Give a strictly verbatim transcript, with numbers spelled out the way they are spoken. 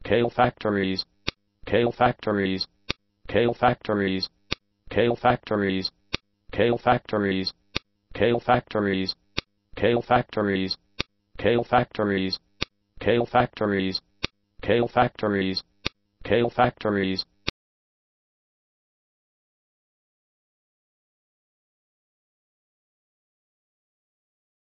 calefactories, calefactories, calefactories, calefactories, calefactories, calefactories, calefactories, calefactories, calefactories, calefactories, calefactories,